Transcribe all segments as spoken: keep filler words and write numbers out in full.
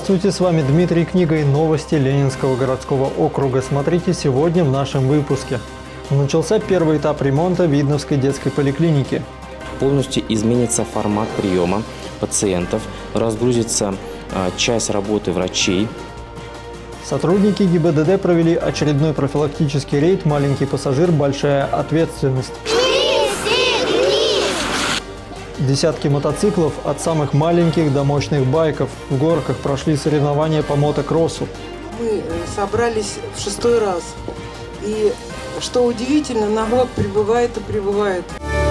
Здравствуйте, с вами Дмитрий Книга и новости Ленинского городского округа. Смотрите сегодня в нашем выпуске. Начался первый этап ремонта Видновской детской поликлиники. Полностью изменится формат приема пациентов, разгрузится а, часть работы врачей. Сотрудники ГИБДД провели очередной профилактический рейд «Маленький пассажир. Большая ответственность». Десятки мотоциклов от самых маленьких до мощных байков в горках прошли соревнования по мотокроссу. Мы собрались в шестой раз. И, что удивительно, народ прибывает и прибывает.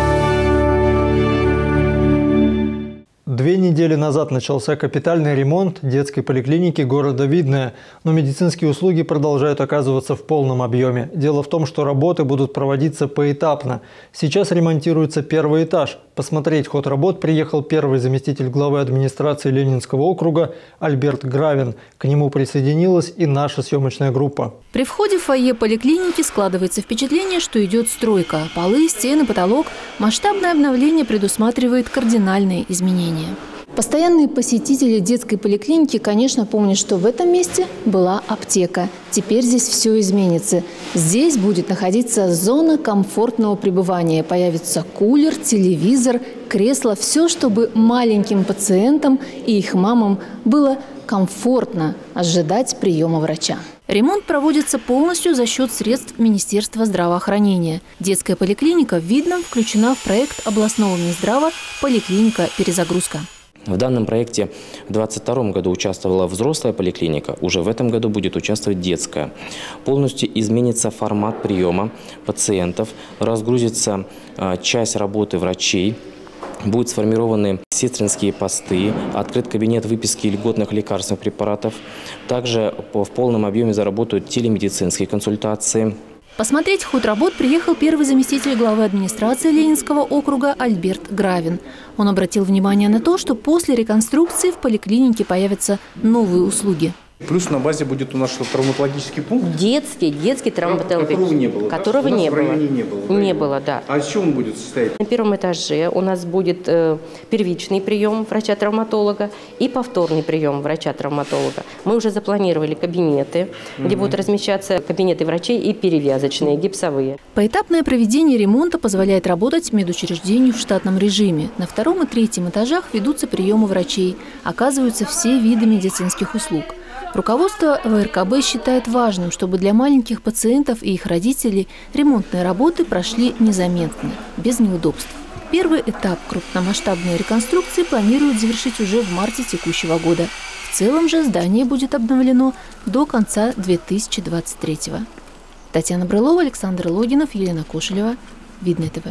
Две недели назад начался капитальный ремонт детской поликлиники города Видное, но медицинские услуги продолжают оказываться в полном объеме. Дело в том, что работы будут проводиться поэтапно. Сейчас ремонтируется первый этаж. Посмотреть ход работ приехал первый заместитель главы администрации Ленинского округа Альберт Гравин. К нему присоединилась и наша съемочная группа. При входе в фойе поликлиники складывается впечатление, что идет стройка. Полы, стены, потолок. Масштабное обновление предусматривает кардинальные изменения. Постоянные посетители детской поликлиники, конечно, помнят, что в этом месте была аптека. Теперь здесь все изменится. Здесь будет находиться зона комфортного пребывания. Появится кулер, телевизор, кресло. Все, чтобы маленьким пациентам и их мамам было комфортно ожидать приема врача. Ремонт проводится полностью за счет средств Министерства здравоохранения. Детская поликлиника в Видном включена в проект областного Минздрава «Поликлиника Перезагрузка». В данном проекте в две тысячи двадцать втором году участвовала взрослая поликлиника, уже в этом году будет участвовать детская. Полностью изменится формат приема пациентов, разгрузится а, часть работы врачей, будут сформированы сестринские посты, открыт кабинет выписки льготных лекарственных препаратов. Также в полном объеме заработают телемедицинские консультации. Посмотреть ход работ приехал первый заместитель главы администрации Ленинского округа Альберт Гравин. Он обратил внимание на то, что после реконструкции в поликлинике появятся новые услуги. Плюс на базе будет у нас что, травматологический пункт? Детский, детский травматологический. Которого не было. Которого да? не было. не было. Не было, да. А из чего он будет состоять? На первом этаже у нас будет э, первичный прием врача-травматолога и повторный прием врача-травматолога. Мы уже запланировали кабинеты, угу. где будут размещаться кабинеты врачей и перевязочные, гипсовые. Поэтапное проведение ремонта позволяет работать медучреждению в штатном режиме. На втором и третьем этажах ведутся приемы врачей. Оказываются все виды медицинских услуг. Руководство вэ эр ка бэ считает важным, чтобы для маленьких пациентов и их родителей ремонтные работы прошли незаметно, без неудобств. Первый этап крупномасштабной реконструкции планируют завершить уже в марте текущего года. В целом же здание будет обновлено до конца две тысячи двадцать третьего. Татьяна Брылова, Александр Логинов, Елена Кошелева. Видное ТВ.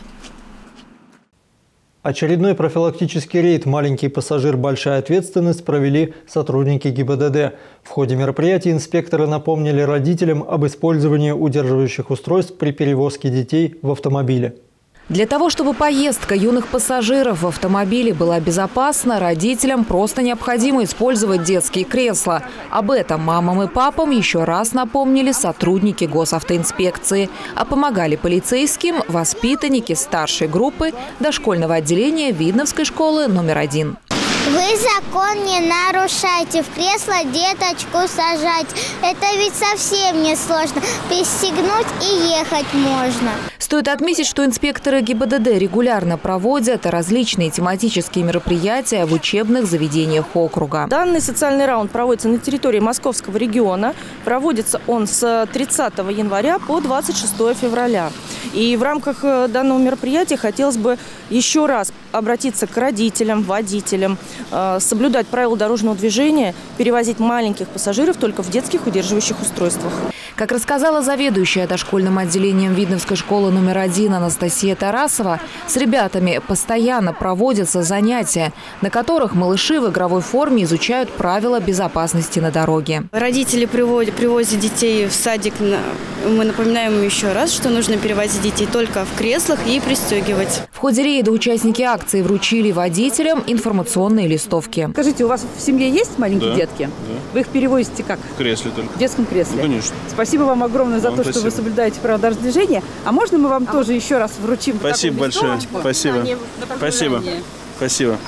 Очередной профилактический рейд «Маленький пассажир. Большая ответственность» провели сотрудники ГИБДД. В ходе мероприятия инспекторы напомнили родителям об использовании удерживающих устройств при перевозке детей в автомобиле. Для того, чтобы поездка юных пассажиров в автомобиле была безопасна, родителям просто необходимо использовать детские кресла. Об этом мамам и папам еще раз напомнили сотрудники госавтоинспекции. А помогали полицейским воспитанники старшей группы дошкольного отделения Видновской школы номер один. Вы закон не нарушайте, в кресло деточку сажать. Это ведь совсем не сложно. Пристегнуть и ехать можно. Стоит отметить, что инспекторы ГИБДД регулярно проводят различные тематические мероприятия в учебных заведениях округа. Данный социальный раунд проводится на территории Московского региона. Проводится он с тридцатого января по двадцать шестое февраля. И в рамках данного мероприятия хотелось бы еще раз обратиться к родителям, водителям, соблюдать правила дорожного движения, перевозить маленьких пассажиров только в детских удерживающих устройствах. Как рассказала заведующая дошкольным отделением Видновской школы номер один Анастасия Тарасова, с ребятами постоянно проводятся занятия, на которых малыши в игровой форме изучают правила безопасности на дороге. Родители приводят, привозят детей в садик. Мы напоминаем им еще раз, что нужно перевозить детей только в креслах и пристегивать. В ходе рейда участники акции вручили водителям информационные листовки. Скажите, у вас в семье есть маленькие да, детки? Да. Вы их перевозите как? В кресле только. В детском кресле? Ну, конечно. Спасибо вам огромное за вам то, спасибо. что вы соблюдаете правила дорожного движения. А можно мы вам а тоже еще раз вручим спасибо такую большое. листовочку? Спасибо. Да, Спасибо. Спасибо.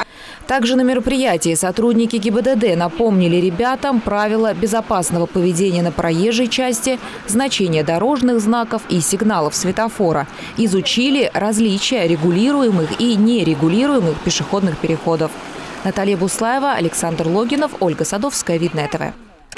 Также на мероприятии сотрудники ГИБДД напомнили ребятам правила безопасного поведения на проезжей части, значение дорожных знаков и сигналов светофора. Изучили различия регулируемых и нерегулируемых пешеходных переходов. Наталья Буслаева, Александр Логинов, Ольга Садовская, Видное ТВ.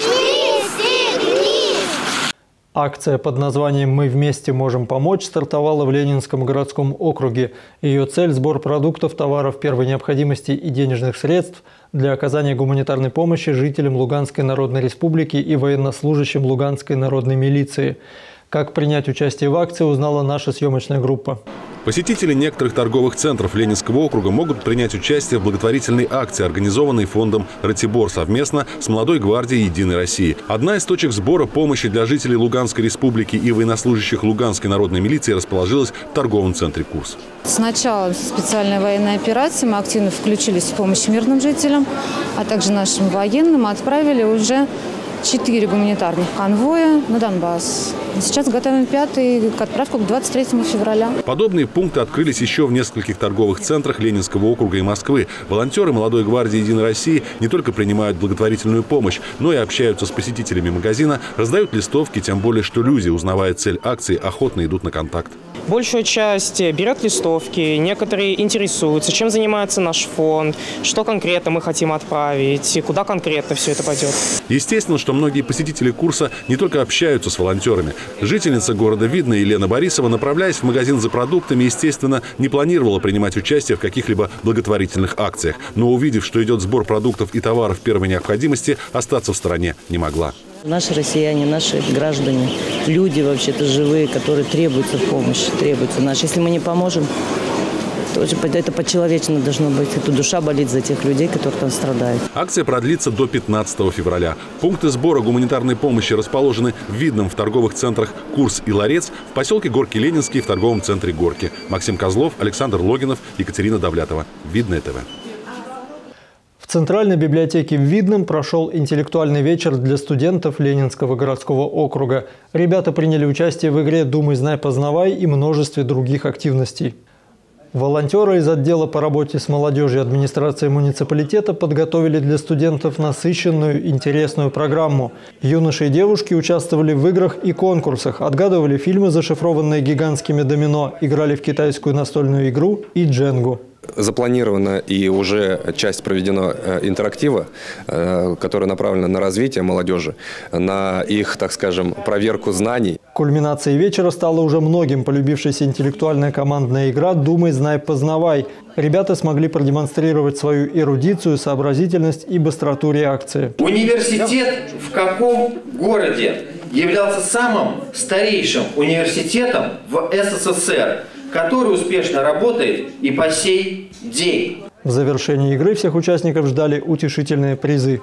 Акция под названием «Мы вместе можем помочь» стартовала в Ленинском городском округе. Ее цель – сбор продуктов, товаров первой необходимости и денежных средств для оказания гуманитарной помощи жителям Луганской Народной Республики и военнослужащим Луганской народной милиции. Как принять участие в акции, узнала наша съемочная группа. Посетители некоторых торговых центров Ленинского округа могут принять участие в благотворительной акции, организованной фондом «Ратибор» совместно с Молодой гвардией «Единой России». Одна из точек сбора помощи для жителей Луганской республики и военнослужащих Луганской народной милиции расположилась в торговом центре «Курс». С начала специальной военной операции мы активно включились в помощь мирным жителям, а также нашим военным. Отправили уже четыре гуманитарных конвоя на Донбасс. Сейчас готовим пятый к отправку к двадцать третьему февраля. Подобные пункты открылись еще в нескольких торговых центрах Ленинского округа и Москвы. Волонтеры Молодой гвардии «Единой России» не только принимают благотворительную помощь, но и общаются с посетителями магазина, раздают листовки, тем более, что люди, узнавая цель акции, охотно идут на контакт. Большую часть берет листовки, некоторые интересуются, чем занимается наш фонд, что конкретно мы хотим отправить, и куда конкретно все это пойдет. Естественно, что многие посетители курса не только общаются с волонтерами. Жительница города Видное Елена Борисова, направляясь в магазин за продуктами, естественно, не планировала принимать участие в каких-либо благотворительных акциях. Но увидев, что идет сбор продуктов и товаров первой необходимости, остаться в стороне не могла. Наши россияне, наши граждане, люди вообще-то живые, которые требуются помощи, требуются наши. Если мы не поможем, то это по-человечному должно быть. Это душа болит за тех людей, которые там страдают. Акция продлится до пятнадцатого февраля. Пункты сбора гуманитарной помощи расположены в Видном в торговых центрах «Курс» и «Ларец», в поселке Горки-Ленинский в торговом центре «Горки». Максим Козлов, Александр Логинов, Екатерина Давлятова. Видное ТВ. В Центральной библиотеке в Видном прошел интеллектуальный вечер для студентов Ленинского городского округа. Ребята приняли участие в игре «Думай, знай, познавай» и множестве других активностей. Волонтеры из отдела по работе с молодежью администрации муниципалитета подготовили для студентов насыщенную, интересную программу. Юноши и девушки участвовали в играх и конкурсах, отгадывали фильмы, зашифрованные гигантскими домино, играли в китайскую настольную игру и дженгу. Запланирована и уже часть проведена интерактива, которая направлена на развитие молодежи, на их, так скажем, проверку знаний. Кульминацией вечера стала уже многим полюбившаяся интеллектуальная командная игра «Думай, знай, познавай». Ребята смогли продемонстрировать свою эрудицию, сообразительность и быстроту реакции. Университет в каком городе являлся самым старейшим университетом в СССР, который успешно работает и по сей день? В завершении игры всех участников ждали утешительные призы.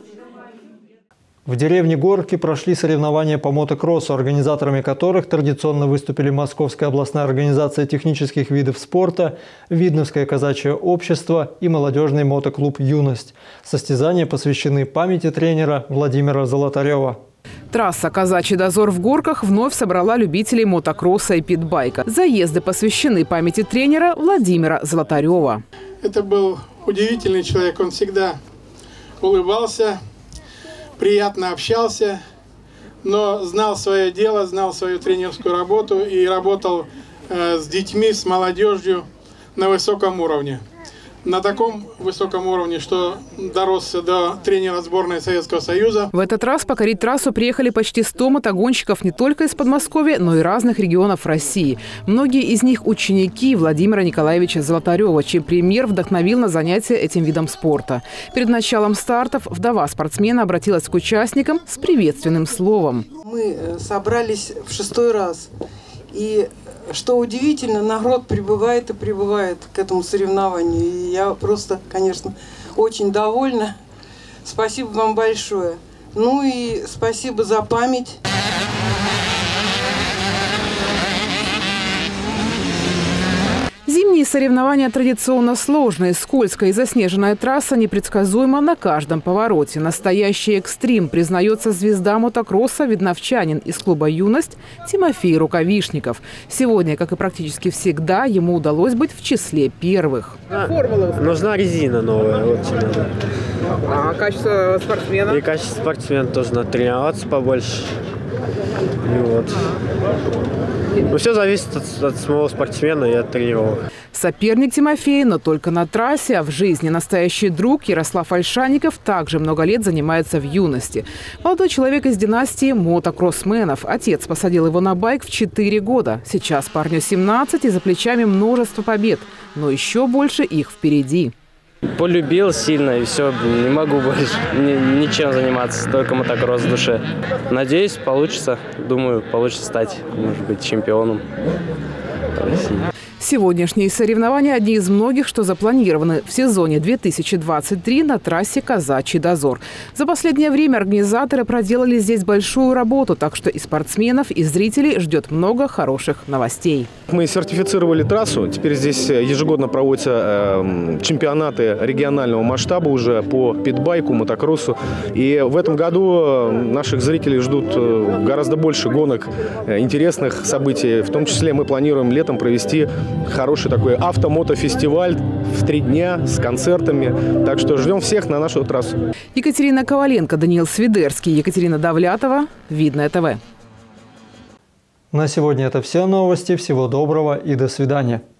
В деревне Горки прошли соревнования по мотокроссу, организаторами которых традиционно выступили Московская областная организация технических видов спорта, Видновское казачье общество и молодежный мотоклуб «Юность». Состязания посвящены памяти тренера Владимира Золотарева. Трасса «Казачий дозор» в Горках вновь собрала любителей мотокросса и питбайка. Заезды посвящены памяти тренера Владимира Золотарева. Это был удивительный человек. Он всегда улыбался, приятно общался, но знал свое дело, знал свою тренерскую работу и работал э, с детьми, с молодежью на высоком уровне. На таком высоком уровне, что доросся до тренера сборной Советского Союза. В этот раз покорить трассу приехали почти сто мотогонщиков не только из Подмосковья, но и разных регионов России. Многие из них ученики Владимира Николаевича Золотарева, чей пример вдохновил на занятия этим видом спорта. Перед началом стартов вдова спортсмена обратилась к участникам с приветственным словом. Мы собрались в шестой раз. И что удивительно, народ прибывает и прибывает к этому соревнованию. И я просто, конечно, очень довольна. Спасибо вам большое. Ну и спасибо за память. Зимние соревнования традиционно сложные. Скользкая и заснеженная трасса непредсказуема на каждом повороте. Настоящий экстрим, признается звезда мотокросса, видновчанин из клуба «Юность» Тимофей Рукавишников. Сегодня, как и практически всегда, ему удалось быть в числе первых. Нужна резина новая, очень надо. А качество спортсмена? И качество спортсмена тоже надо тренироваться побольше. И вот. Ну, все зависит от, от самого спортсмена и от тренировок. Соперник Тимофея, но только на трассе, а в жизни настоящий друг Ярослав Ольшанников также много лет занимается в юности. Молодой человек из династии мотокроссменов. Отец посадил его на байк в четыре года. Сейчас парню семнадцать и за плечами множество побед. Но еще больше их впереди. Полюбил сильно и все, не могу больше ни, ничем заниматься, только мотокросс в душе. Надеюсь, получится, думаю, получится стать, может быть, чемпионом России. Сегодняшние соревнования – одни из многих, что запланированы в сезоне две тысячи двадцать три на трассе «Казачий дозор». За последнее время организаторы проделали здесь большую работу, так что и спортсменов, и зрителей ждет много хороших новостей. Мы сертифицировали трассу. Теперь здесь ежегодно проводятся э, чемпионаты регионального масштаба уже по питбайку, мотокроссу. И в этом году наших зрителей ждут гораздо больше гонок, интересных событий. В том числе мы планируем летом провести хороший такой автомотофестиваль в три дня с концертами. Так что ждем всех на нашу трассу. Екатерина Коваленко, Даниил Свидерский, Екатерина Давлятова, Видное ТВ. На сегодня это все новости. Всего доброго и до свидания.